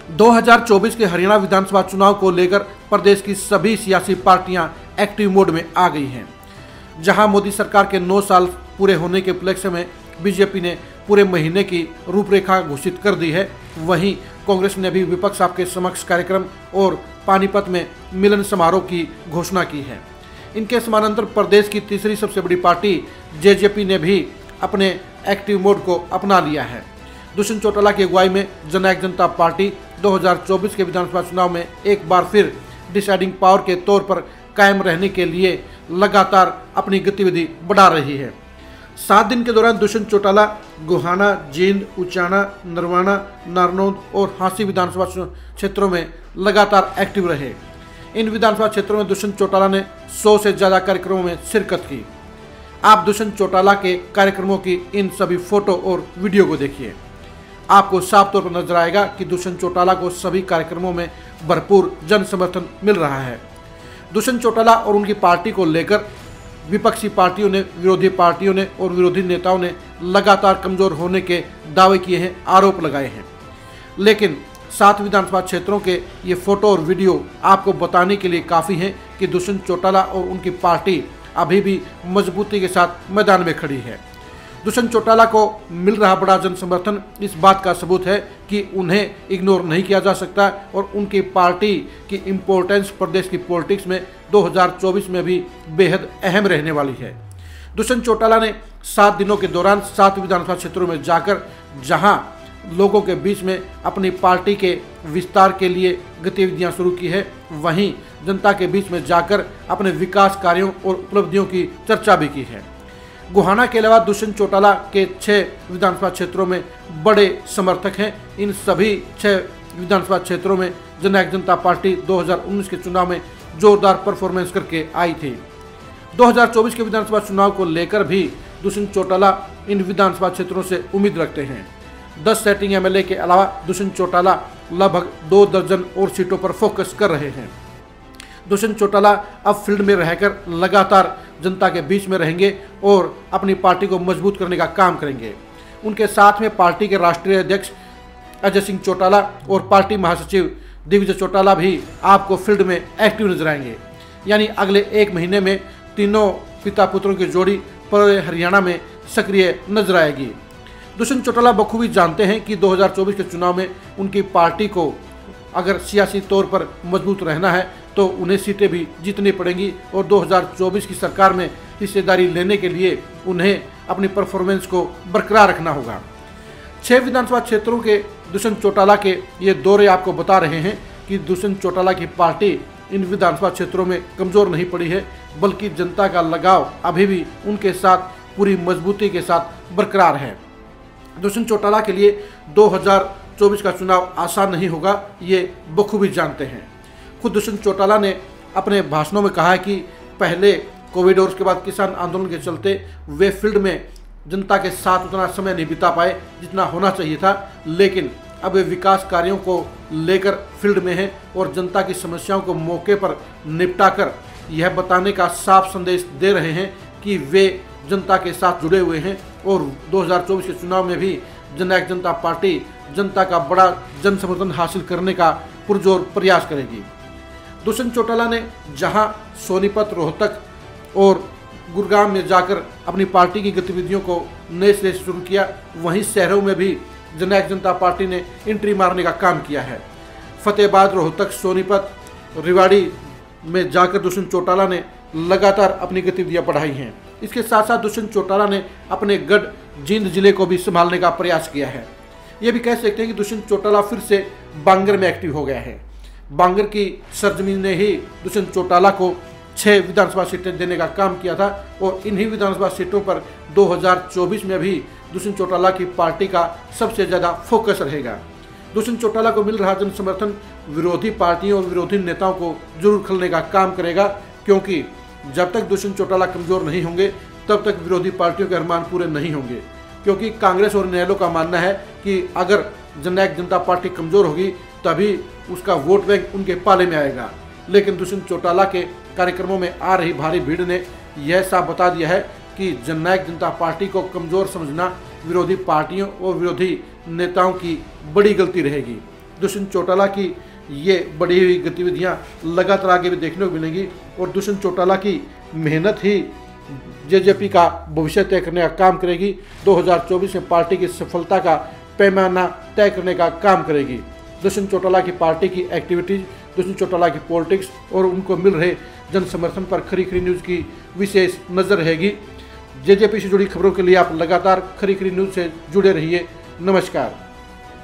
2024 के हरियाणा विधानसभा चुनाव को लेकर प्रदेश की सभी सियासी पार्टियां एक्टिव मोड में आ गई हैं। जहां मोदी सरकार के 9 साल पूरे होने के उपलक्ष्य में बीजेपी ने पूरे महीने की रूपरेखा घोषित कर दी है, वहीं कांग्रेस ने भी विपक्ष आपके समक्ष कार्यक्रम और पानीपत में मिलन समारोह की घोषणा की है। इनके समानांतर प्रदेश की तीसरी सबसे बड़ी पार्टी जेजेपी ने भी अपने एक्टिव मोड को अपना लिया है। दुष्यंत चौटाला की अगुवाई में जननायक जनता पार्टी 2024 के विधानसभा चुनाव में एक बार फिर डिसाइडिंग पावर के तौर पर कायम रहने के लिए लगातार अपनी गतिविधि बढ़ा रही है। 7 दिन के दौरान दुष्यंत चौटाला गोहाना, जींद, उचाना, नरवाना, नारनौंद और हांसी विधानसभा क्षेत्रों में लगातार एक्टिव रहे। इन विधानसभा क्षेत्रों में दुष्यंत चौटाला ने 100 से ज़्यादा कार्यक्रमों में शिरकत की। आप दुष्यंत चौटाला के कार्यक्रमों की इन सभी फोटो और वीडियो को देखिए। आपको साफ तौर पर नजर आएगा कि दुष्यंत चौटाला को सभी कार्यक्रमों में भरपूर जन समर्थन मिल रहा है। दुष्यंत चौटाला और उनकी पार्टी को लेकर विपक्षी पार्टियों ने, विरोधी पार्टियों ने और विरोधी नेताओं ने लगातार कमजोर होने के दावे किए हैं, आरोप लगाए हैं। लेकिन 7 विधानसभा क्षेत्रों के ये फोटो और वीडियो आपको बताने के लिए काफ़ी हैं कि दुष्यंत चौटाला और उनकी पार्टी अभी भी मजबूती के साथ मैदान में खड़ी है। दुष्यंत चौटाला को मिल रहा बड़ा जन समर्थन इस बात का सबूत है कि उन्हें इग्नोर नहीं किया जा सकता और उनकी पार्टी की इम्पोर्टेंस प्रदेश की पॉलिटिक्स में 2024 में भी बेहद अहम रहने वाली है। दुष्यंत चौटाला ने 7 दिनों के दौरान 7 विधानसभा क्षेत्रों में जाकर जहां लोगों के बीच में अपनी पार्टी के विस्तार के लिए गतिविधियां शुरू की है, वहीं जनता के बीच में जाकर अपने विकास कार्यों और उपलब्धियों की चर्चा भी की है। गोहाना के अलावा दुष्यंत चौटाला के 6 विधानसभा क्षेत्रों में बड़े समर्थक हैं। इन सभी 6 विधानसभा क्षेत्रों में जननायक जनता पार्टी 2019 के चुनाव में जोरदार परफॉर्मेंस करके आई थी। 2024 के विधानसभा चुनाव को लेकर भी दुष्यंत चौटाला इन विधानसभा क्षेत्रों से उम्मीद रखते हैं। 10 सेटिंग एमएलए के अलावा दुष्यंत चौटाला लगभग 2 दर्जन और सीटों पर फोकस कर रहे हैं। दुष्यंत चौटाला अब फील्ड में रहकर लगातार जनता के बीच में रहेंगे और अपनी पार्टी को मजबूत करने का काम करेंगे। उनके साथ में पार्टी के राष्ट्रीय अध्यक्ष अजय सिंह चौटाला और पार्टी महासचिव दिग्विजय चौटाला भी आपको फील्ड में एक्टिव नजर आएंगे। यानी अगले 1 महीने में तीनों पिता पुत्रों की जोड़ी पूरे हरियाणा में सक्रिय नजर आएगी। दुष्यंत चौटाला बखूबी जानते हैं कि 2024 के चुनाव में उनकी पार्टी को अगर सियासी तौर पर मजबूत रहना है तो उन्हें सीटें भी जीतनी पड़ेंगी और 2024 की सरकार में हिस्सेदारी लेने के लिए उन्हें अपनी परफॉर्मेंस को बरकरार रखना होगा। 6 विधानसभा क्षेत्रों के दुष्यंत चौटाला के ये दौरे आपको बता रहे हैं कि दुष्यंत चौटाला की पार्टी इन विधानसभा क्षेत्रों में कमज़ोर नहीं पड़ी है, बल्कि जनता का लगाव अभी भी उनके साथ पूरी मजबूती के साथ बरकरार है। दुष्यंत चौटाला के लिए 2024 का चुनाव आसान नहीं होगा, ये बखूबी जानते हैं। खुद दुष्यंत चौटाला ने अपने भाषणों में कहा है कि पहले कोविड और उसके बाद किसान आंदोलन के चलते वे फील्ड में जनता के साथ उतना समय नहीं बिता पाए जितना होना चाहिए था, लेकिन अब वे विकास कार्यों को लेकर फील्ड में हैं और जनता की समस्याओं को मौके पर निपटाकर यह बताने का साफ संदेश दे रहे हैं कि वे जनता के साथ जुड़े हुए हैं और 2024 के चुनाव में भी जननायक जनता पार्टी जनता का बड़ा जन समर्थन हासिल करने का पुरजोर प्रयास करेगी। दुष्यंत चौटाला ने जहां सोनीपत, रोहतक और गुरुग्राम में जाकर अपनी पार्टी की गतिविधियों को नए सिरे से शुरू किया, वहीं शहरों में भी जननायक जनता पार्टी ने एंट्री मारने का काम किया है। फतेहाबाद, रोहतक, सोनीपत, रेवाड़ी में जाकर दुष्यंत चौटाला ने लगातार अपनी गतिविधियां बढ़ाई हैं। इसके साथ साथ दुष्यंत चौटाला ने अपने गढ़ जींद जिले को भी संभालने का प्रयास किया है। ये भी कह सकते हैं कि दुष्यंत चौटाला फिर से बांगर में एक्टिव हो गया है। बांगर की सरजमीन ने ही दुष्यंत चौटाला को 6 विधानसभा सीटें देने का काम किया था और इन्हीं विधानसभा सीटों पर 2024 में भी दुष्यंत चौटाला की पार्टी का सबसे ज़्यादा फोकस रहेगा। दुष्यंत चौटाला को मिल रहा जन समर्थन विरोधी पार्टियों और विरोधी नेताओं को जरूर खलने का काम करेगा, क्योंकि जब तक दुष्यंत चौटाला कमज़ोर नहीं होंगे तब तक विरोधी पार्टियों के अरमान पूरे नहीं होंगे। क्योंकि कांग्रेस और इनेलो का मानना है कि अगर जननायक जनता पार्टी कमज़ोर होगी तभी उसका वोट बैंक उनके पाले में आएगा। लेकिन दुष्यंत चौटाला के कार्यक्रमों में आ रही भारी भीड़ ने यह साफ बता दिया है कि जननायक जनता पार्टी को कमज़ोर समझना विरोधी पार्टियों और विरोधी नेताओं की बड़ी गलती रहेगी। दुष्यंत चौटाला की ये बढ़ी हुई गतिविधियां लगातार आगे भी देखने को मिलेंगी और दुष्यंत चौटाला की मेहनत ही जेजेपी का भविष्य तय करने का काम करेगी। 2024 में पार्टी की सफलता का पैमाना तय करने का काम करेगी। दुष्यंत चौटाला की पार्टी की एक्टिविटीज, दुष्यंत चौटाला की पॉलिटिक्स और उनको मिल रहे जन समर्थन पर खरी खरी न्यूज़ की विशेष नज़र रहेगी। जेजेपी से जुड़ी खबरों के लिए आप लगातार खरी खरी न्यूज़ से जुड़े रहिए। नमस्कार।